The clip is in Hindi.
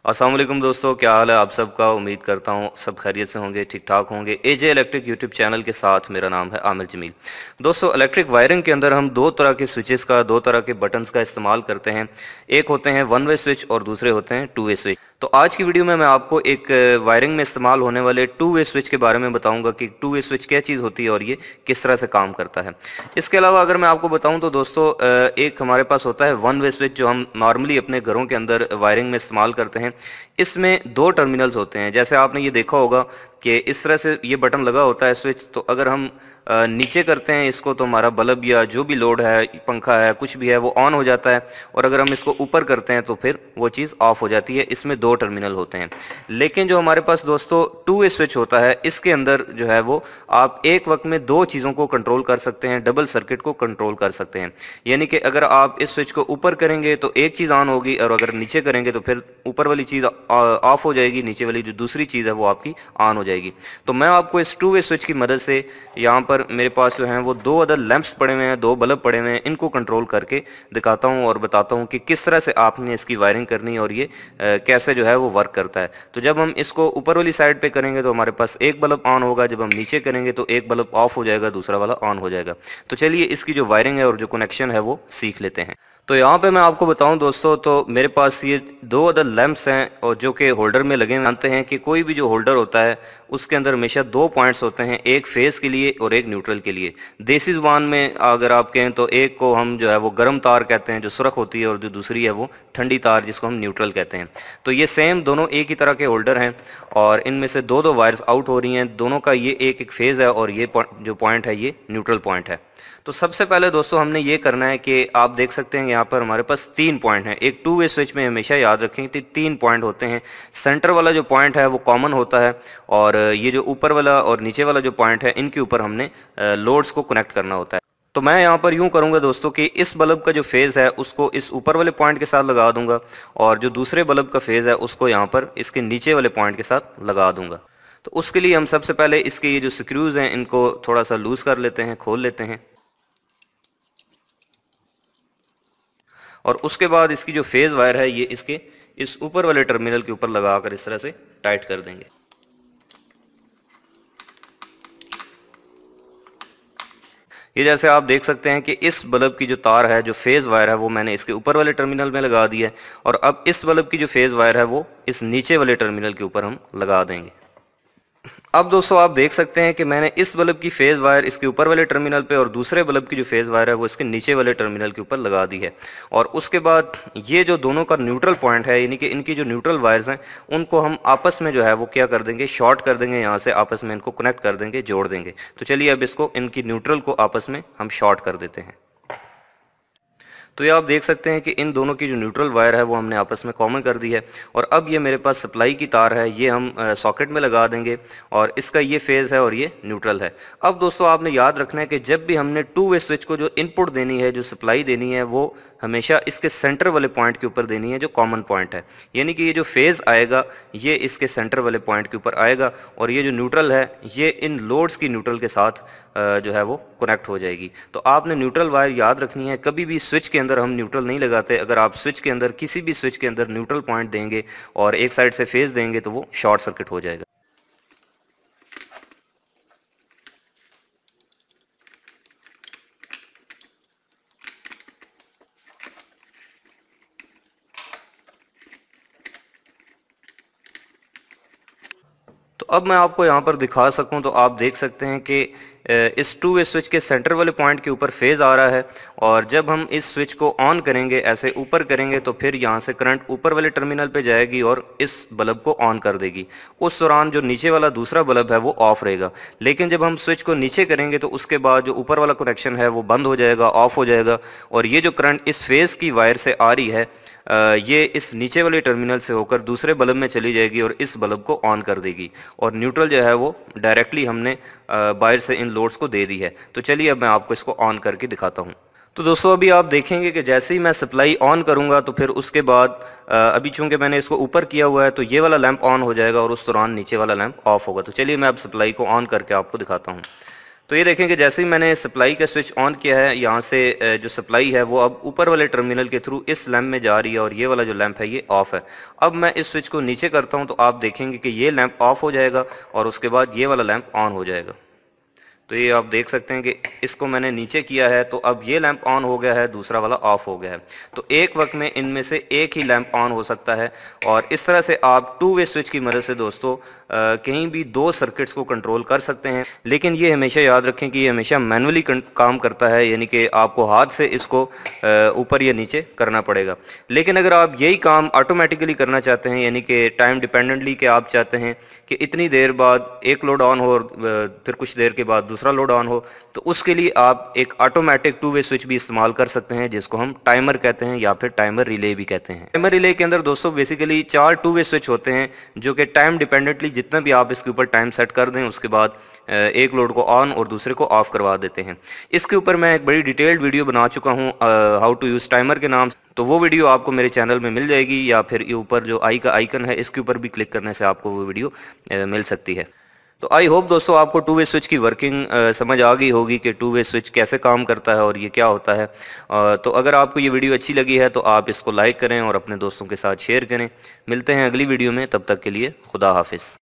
अस्सलाम वालेकुम दोस्तों, क्या हाल है आप सबका। उम्मीद करता हूँ सब खैरियत से होंगे, ठीक ठाक होंगे। एजे इलेक्ट्रिक यूट्यूब चैनल के साथ मेरा नाम है आमिर जमील। दोस्तों, इलेक्ट्रिक वायरिंग के अंदर हम दो तरह के स्विचेस का, दो तरह के बटन्स का इस्तेमाल करते हैं। एक होते हैं वन वे स्विच और दूसरे होते हैं टू वे स्विच। तो आज की वीडियो में मैं आपको एक वायरिंग में इस्तेमाल होने वाले टू वे स्विच के बारे में बताऊंगा कि टू वे स्विच क्या चीज़ होती है और ये किस तरह से काम करता है। इसके अलावा अगर मैं आपको बताऊं तो दोस्तों, एक हमारे पास होता है वन वे स्विच जो हम नॉर्मली अपने घरों के अंदर वायरिंग में इस्तेमाल करते हैं। इसमें दो टर्मिनल्स होते हैं। जैसे आपने ये देखा होगा कि इस तरह से ये बटन लगा होता है स्विच, तो अगर हम नीचे करते हैं इसको तो हमारा बल्ब या जो भी लोड है, पंखा है, कुछ भी है, वो ऑन हो जाता है। और अगर हम इसको ऊपर करते हैं तो फिर वो चीज़ ऑफ हो जाती है। इसमें दो टर्मिनल होते हैं। लेकिन जो हमारे पास दोस्तों टू वे स्विच होता है, इसके अंदर जो है वो आप एक वक्त में दो चीज़ों को कंट्रोल कर सकते हैं, डबल सर्किट को कंट्रोल कर सकते हैं। यानी कि अगर आप इस स्विच को ऊपर करेंगे तो एक चीज़ ऑन होगी, और अगर नीचे करेंगे तो फिर ऊपर वाली चीज़ ऑफ हो जाएगी, नीचे वाली जो दूसरी चीज़ है वो आपकी ऑन हो जाएगी। तो मैं आपको इस टू वे स्विच की मदद से, यहाँ पर मेरे पास जो हैं वो दो अदर लैंप्स पड़े हुए हैं, दो बल्ब पड़े हुए हैं, इनको कंट्रोल करके दिखाता हूँ और बताता हूँ कि किस तरह से आपने इसकी वायरिंग करनी है और ये कैसे जो है वो वर्क करता है। तो जब हम इसको ऊपर वाली साइड पे करेंगे तो हमारे पास एक बल्ब ऑन होगा, जब हम नीचे करेंगे तो एक बल्ब ऑफ हो जाएगा, दूसरा वाला ऑन हो जाएगा। तो चलिए इसकी जो वायरिंग है और जो कनेक्शन है वो सीख लेते हैं। तो यहाँ पे मैं आपको बताऊं दोस्तों, तो मेरे पास ये दो अदर लैंप्स हैं और जो कि होल्डर में लगे हुए। जानते हैं कि कोई भी जो होल्डर होता है उसके अंदर हमेशा दो पॉइंट्स होते हैं, एक फेस के लिए और एक न्यूट्रल के लिए। देसी जुबान में अगर आप कहें तो एक को हम जो है वो गर्म तार कहते हैं जो सुरख होती है, और जो दूसरी है वो ठंडी तार जिसको हम न्यूट्रल कहते हैं। तो ये सेम दोनों एक ही तरह के होल्डर हैं और इनमें से दो दो वायर्स आउट हो रही हैं। दोनों का ये एक एक फेज है और ये जो पॉइंट है ये न्यूट्रल पॉइंट है। तो सबसे पहले दोस्तों हमने ये करना है कि आप देख सकते हैं यहाँ पर हमारे पास तीन पॉइंट हैं। एक टू वे स्विच में हमेशा याद रखें कि तीन पॉइंट होते हैं। सेंटर वाला जो पॉइंट है वो कॉमन होता है, और ये जो ऊपर वाला और नीचे वाला जो पॉइंट है इनके ऊपर हमने लोड्स को कनेक्ट करना होता है। तो मैं यहाँ पर यूँ करूँगा दोस्तों कि इस बल्ब का जो फेज़ है उसको इस ऊपर वाले पॉइंट के साथ लगा दूंगा, और जो दूसरे बल्ब का फेज़ है उसको यहाँ पर इसके नीचे वाले पॉइंट के साथ लगा दूंगा। तो उसके लिए हम सबसे पहले इसके ये जो स्क्रूज़ हैं इनको थोड़ा सा लूज़ कर लेते हैं, खोल लेते हैं। और उसके बाद इसकी जो फेज वायर है ये इसके इस ऊपर वाले टर्मिनल के ऊपर लगाकर इस तरह से टाइट कर देंगे। ये जैसे आप देख सकते हैं कि इस बल्ब की जो तार है, जो फेज वायर है, वो मैंने इसके ऊपर वाले टर्मिनल में लगा दी है, और अब इस बल्ब की जो फेज वायर है वो इस नीचे वाले टर्मिनल के ऊपर हम लगा देंगे। अब दोस्तों आप देख सकते हैं कि मैंने इस बल्ब की फेज वायर इसके ऊपर वाले टर्मिनल पे और दूसरे बल्ब की जो फेज वायर है वो इसके नीचे वाले टर्मिनल के ऊपर लगा दी है। और उसके बाद ये जो दोनों का न्यूट्रल पॉइंट है, यानी कि इनकी जो न्यूट्रल वायर्स हैं उनको हम आपस में जो है वो क्या कर देंगे, शॉर्ट कर देंगे। यहाँ से आपस में इनको कनेक्ट कर देंगे, जोड़ देंगे। तो चलिए अब इसको, इनकी न्यूट्रल को आपस में हम शॉर्ट कर देते हैं। तो ये आप देख सकते हैं कि इन दोनों की जो न्यूट्रल वायर है वो हमने आपस में कॉमन कर दी है। और अब ये मेरे पास सप्लाई की तार है, ये हम सॉकेट में लगा देंगे, और इसका ये फेज़ है और ये न्यूट्रल है। अब दोस्तों आपने याद रखना है कि जब भी हमने टू वे स्विच को जो इनपुट देनी है, जो सप्लाई देनी है, वो हमेशा इसके सेंटर वाले पॉइंट के ऊपर देनी है, जो कॉमन पॉइंट है। यानी कि ये जो फेज़ आएगा ये इसके सेंटर वाले पॉइंट के ऊपर आएगा, और ये जो न्यूट्रल है ये इन लोड्स की न्यूट्रल के साथ जो है वो कनेक्ट हो जाएगी। तो आपने न्यूट्रल वायर याद रखनी है। कभी भी स्विच के अंदर हम न्यूट्रल नहीं लगाते। अगर आप स्विच के अंदर, किसी भी स्विच के अंदर न्यूट्रल पॉइंट देंगे और एक साइड से फेज देंगे तो वो शॉर्ट सर्किट हो जाएगा। तो अब मैं आपको यहाँ पर दिखा सकूँ तो आप देख सकते हैं कि इस टू वे स्विच के सेंटर वाले पॉइंट के ऊपर फेज़ आ रहा है, और जब हम इस स्विच को ऑन करेंगे, ऐसे ऊपर करेंगे, तो फिर यहाँ से करंट ऊपर वाले टर्मिनल पे जाएगी और इस बल्ब को ऑन कर देगी। उस दौरान जो नीचे वाला दूसरा बल्ब है वो ऑफ रहेगा। लेकिन जब हम स्विच को नीचे करेंगे तो उसके बाद जो ऊपर वाला कनेक्शन है वो बंद हो जाएगा, ऑफ हो जाएगा, और ये जो करंट इस फेज़ की वायर से आ रही है ये इस नीचे वाले टर्मिनल से होकर दूसरे बल्ब में चली जाएगी और इस बल्ब को ऑन कर देगी। और न्यूट्रल जो है वो डायरेक्टली हमने बाहर से इन लोड्स को दे दी है। तो चलिए अब मैं आपको इसको ऑन करके दिखाता हूँ। तो दोस्तों अभी आप देखेंगे कि जैसे ही मैं सप्लाई ऑन करूँगा तो फिर उसके बाद अभी चूंकि मैंने इसको ऊपर किया हुआ है तो ये वाला लैंप ऑन हो जाएगा और उस दौरान नीचे वाला लैंप ऑफ होगा। तो चलिए मैं अब सप्लाई को ऑन करके आपको दिखाता हूँ। तो ये देखें कि जैसे ही मैंने सप्लाई का स्विच ऑन किया है, यहाँ से जो सप्लाई है वो अब ऊपर वाले टर्मिनल के थ्रू इस लैंप में जा रही है और ये वाला जो लैंप है ये ऑफ है। अब मैं इस स्विच को नीचे करता हूँ तो आप देखेंगे कि ये लैंप ऑफ हो जाएगा और उसके बाद ये वाला लैंप ऑन हो जाएगा। तो ये आप देख सकते हैं कि इसको मैंने नीचे किया है तो अब ये लैंप ऑन हो गया है, दूसरा वाला ऑफ हो गया है। तो एक वक्त में इनमें से एक ही लैंप ऑन हो सकता है और इस तरह से आप टू वे स्विच की मदद से दोस्तों कहीं भी दो सर्किट्स को कंट्रोल कर सकते हैं। लेकिन ये हमेशा याद रखें कि ये हमेशा मैनुअली काम करता है, यानी कि आपको हाथ से इसको ऊपर या नीचे करना पड़ेगा। लेकिन अगर आप यही काम ऑटोमेटिकली करना चाहते हैं, यानी कि टाइम डिपेंडेंटली कि आप चाहते हैं कि इतनी देर बाद एक लोड ऑन हो और फिर कुछ देर के बाद दूसरा लोड ऑन हो, तो उसके लिए आप एक ऑटोमेटिक टू वे स्विच भी इस्तेमाल कर सकते हैं जिसको हम टाइमर कहते हैं या फिर टाइमर रिले भी कहते हैं। टाइमर रिले के अंदर दोस्तों बेसिकली 4 टू वे स्विच होते हैं जो कि टाइम डिपेंडेंटली जितना भी आप इसके ऊपर टाइम सेट कर दें उसके बाद एक लोड को ऑन और दूसरे को ऑफ करवा देते हैं। इसके ऊपर मैं एक बड़ी डिटेल्ड वीडियो बना चुका हूँ हाउ टू यूज टाइमर के नाम से, तो वो वीडियो आपको मेरे चैनल में मिल जाएगी या फिर ये ऊपर जो आई का आइकन है इसके ऊपर भी क्लिक करने से आपको वो वीडियो मिल सकती है। तो आई होप दोस्तों आपको टू वे स्विच की वर्किंग समझ आ गई होगी कि टू वे स्विच कैसे काम करता है और ये क्या होता है। तो अगर आपको ये वीडियो अच्छी लगी है तो आप इसको लाइक करें और अपने दोस्तों के साथ शेयर करें। मिलते हैं अगली वीडियो में, तब तक के लिए खुदा हाफिज़।